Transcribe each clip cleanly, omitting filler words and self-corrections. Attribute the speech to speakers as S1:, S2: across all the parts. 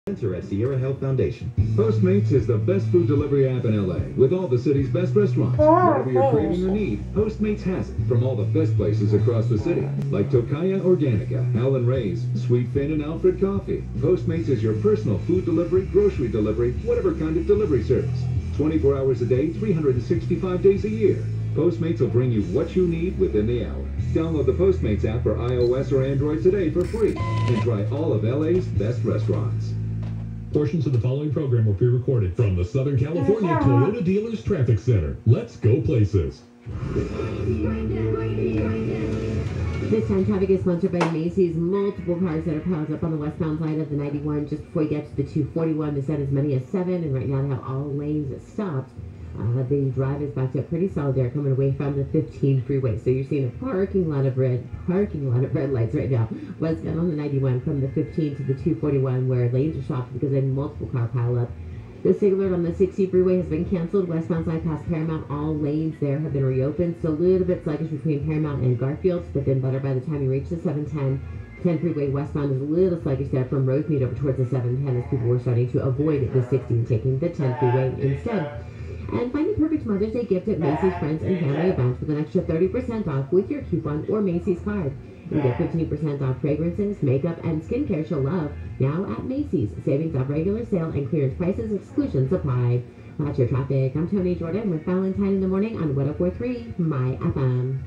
S1: Center at Sierra Health Foundation. Postmates is the best food delivery app in LA with all the city's best restaurants. Whatever you're craving or need, Postmates has it from all the best places across the city, like Tocaya Organica, Allen Ray's, Sweet Finn and Alfred Coffee. Postmates is your personal food delivery, grocery delivery, whatever kind of delivery service. 24 hours a day, 365 days a year. Postmates will bring you what you need within the hour. Download the Postmates app for iOS or Android today for free and try all of LA's best restaurants.
S2: Portions of the following program were pre-recorded from the Southern California Toyota Dealers Traffic Center. Let's go places.
S3: This time traffic is sponsored by Macy's. Multiple cars that are piled up on the westbound side of the 91 just before you get to the 241. They said as many as 7, and right now they have all lanes stopped. The drive is backed up pretty solid there coming away from the 15 freeway. So you're seeing a parking lot of red lights right now. Westbound on the 91 from the 15 to the 241 where lanes are stopped because of multiple car pileup. The signal alert on the 60 freeway has been canceled. Westbound side past Paramount, all lanes there have been reopened. So a little bit sluggish between Paramount and Garfield, but then better by the time you reach the 710. 10 freeway westbound is a little sluggish there from Rosemead over towards the 710 as people were starting to avoid the 60 and taking the 10 freeway instead. And find the perfect Mother's Day gift at Macy's Friends and Family Events with an extra 30% off with your coupon or Macy's card. You get 15% off fragrances, makeup, and skincare she'll love now at Macy's. Savings off regular sale and clearance prices, exclusions apply. Watch your traffic. I'm Tony Jordan with Valentine in the Morning on 104.3 MyFM.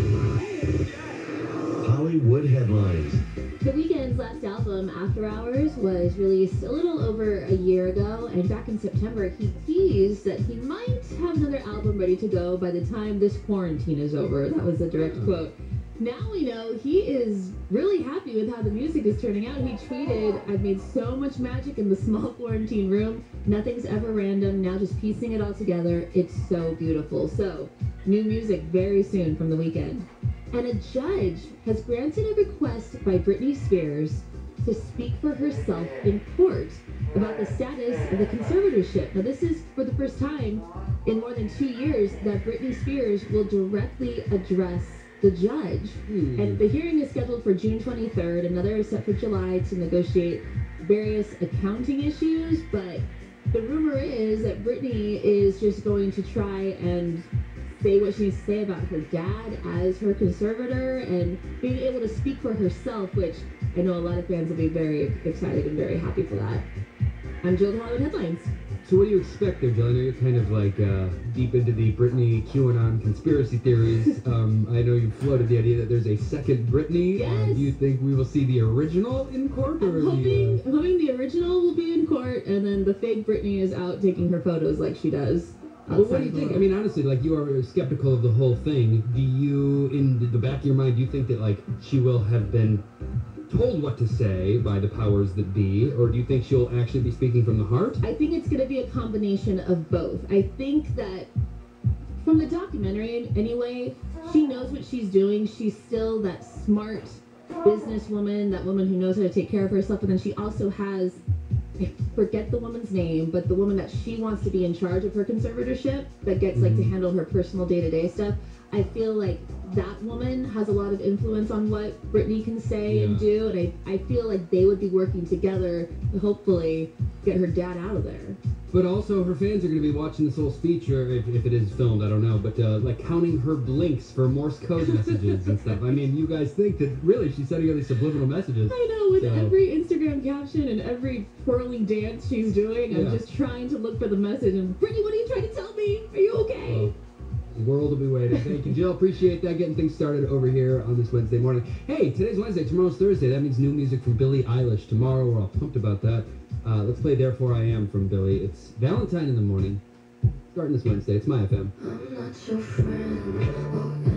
S1: Hollywood headlines.
S4: The Weeknd's last album, After Hours, was released a little over a year ago, and back in September, he teased that he might have another album ready to go by the time this quarantine is over. That was a direct quote. Now we know he is really happy with how the music is turning out. He tweeted, "I've made so much magic in the small quarantine room. Nothing's ever random. Now just piecing it all together. It's so beautiful." So, new music very soon from The Weeknd. And a judge has granted a request by Britney Spears to speak for herself in court about the status of the conservatorship. Now, this is for the first time in more than 2 years that Britney Spears will directly address the judge. And the hearing is scheduled for June 23rd. Another is set for July to negotiate various accounting issues. But the rumor is that Britney is just going to try and say what she needs to say about her dad as her conservator and being able to speak for herself, which I know a lot of fans will be very excited and very happy for that. I'm Jill with Hollywood Headlines.
S5: So what do you expect there, Jill? I know you're kind of like deep into the Britney QAnon conspiracy theories. I know you floated the idea that there's a second Britney.
S4: Yes.
S5: Do you think we will see the original in court? Or
S4: I'm hoping the original will be in court and then the fake Britney is out taking her photos like she does.
S5: Well, what do you think? I mean, honestly, like, you are skeptical of the whole thing. Do you, in the back of your mind, do you think that, like, she will have been told what to say by the powers that be, or do you think she'll actually be speaking from the heart?
S4: I think it's going to be a combination of both. I think that from the documentary anyway, she knows what she's doing. She's still that smart businesswoman, that woman who knows how to take care of herself, and then she also has, I forget the woman's name, but the woman that she wants to be in charge of her conservatorship, that gets like to handle her personal day-to-day stuff. I feel like that woman has a lot of influence on what Britney can say and do, and I feel like they would be working together to hopefully get her dad out of there.
S5: But also, her fans are going to be watching this whole speech, or if it is filmed, I don't know, but like counting her blinks for Morse code messages and stuff. I mean, you guys think that really she's sending all these subliminal messages.
S4: I know, with every Instagram caption and every twirling dance she's doing, I'm just trying to look for the message. And Britney, what are you trying to tell me? Are you okay?
S5: Well, the world will be waiting. Thank you, Jill. Appreciate that. Getting things started over here on this Wednesday morning. Hey, today's Wednesday. Tomorrow's Thursday. That means new music from Billie Eilish. Tomorrow, we're all pumped about that. Let's play Therefore I Am from Billie. It's Valentine in the Morning. Starting this Wednesday. It's MyFM.
S6: I'm not your friend or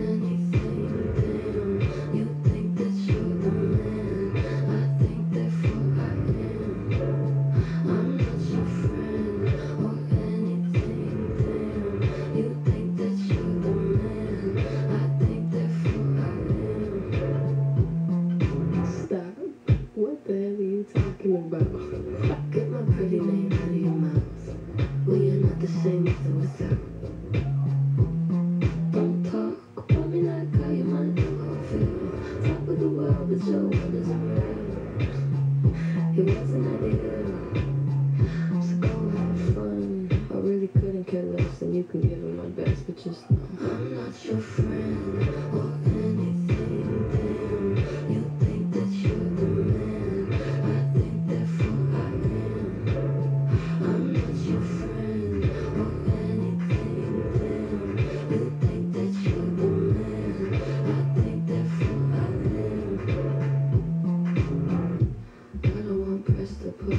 S6: anything. You think that you're the man. I think therefore I am. I'm not your friend or anything. You think that you're the man. I think therefore I am. Stop. What the hell are you talking about? Get my pretty name out of your mouth. We are not the same with or without. Don't talk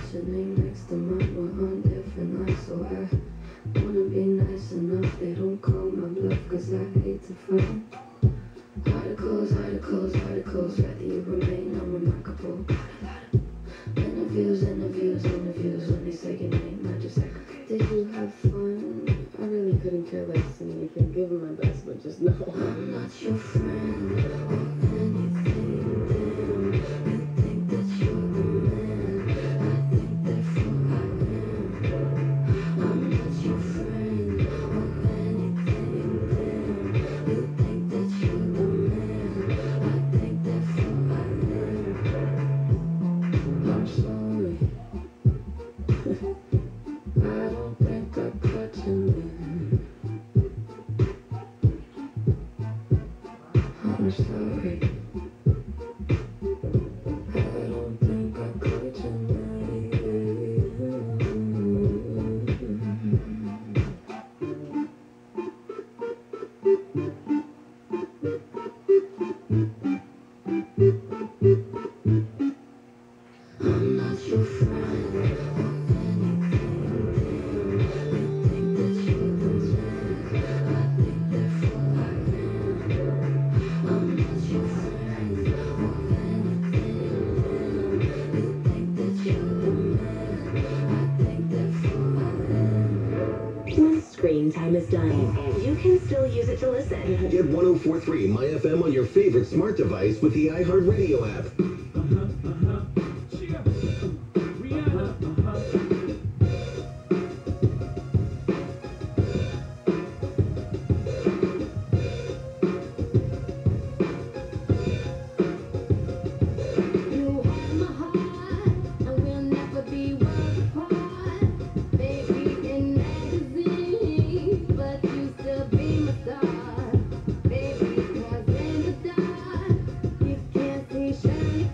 S6: What's your name next to mine? We're on different lines, so I wanna be nice enough. They don't call my bluff, cause I hate to fight. Articles, articles, articles, rather you remain unremarkable. Interviews, interviews, interviews, when they say your name, I just aggravate. Did you have fun? I really couldn't care less than anything. Give them my best, but just know I'm not your friend or anything. Damn, you think that you're the man. I think therefore I am. I'm not your friend or anything. Damn, you think that you're the man. I think therefore I am. I'm sorry. I don't think I caught you, man. I'm sorry. I don't think I caught you, man. I'm not your friend or anything. Damn, you think that you're the man. I think therefore I am. I'm not your friend or anything. Damn, you think that you're the man. I think therefore I am.
S7: Once screen time is done, you can still use it to listen.
S8: Get 104.3 MyFM on your favorite smart device with the iHeartRadio app.
S4: You hold my heart, and we'll never be worlds apart. Baby in magazines, but you still be my star. Baby, 'cause in the dark, you can't see shining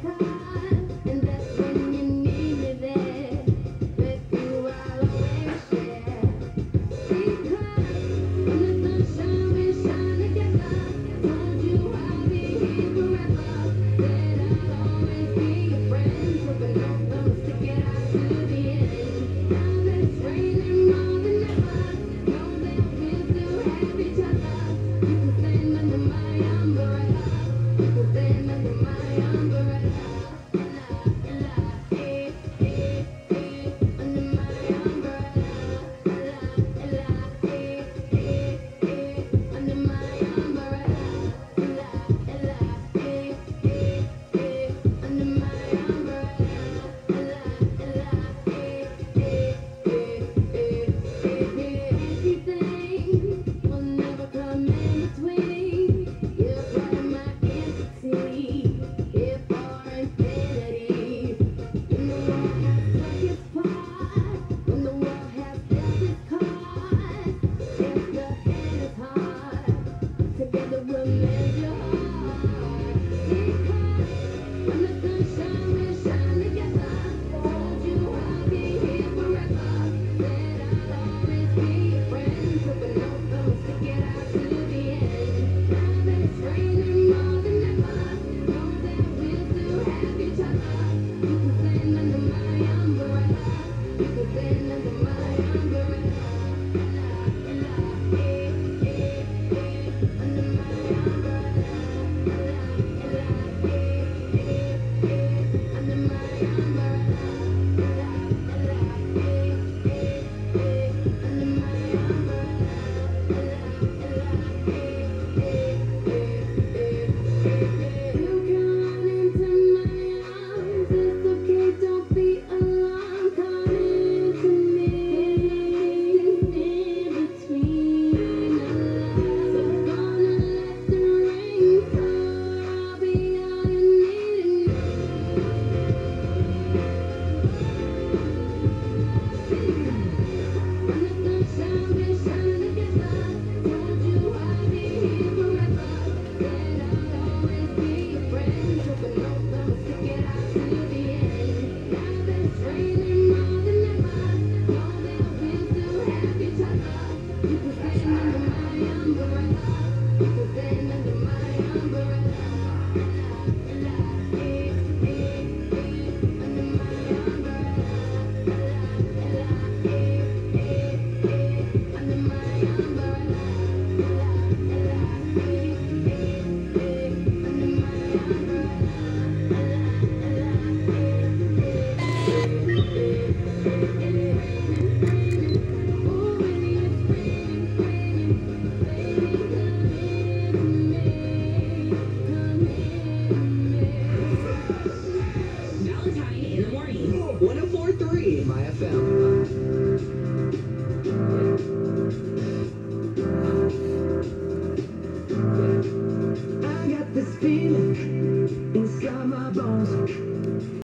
S6: I got this feeling inside my bones.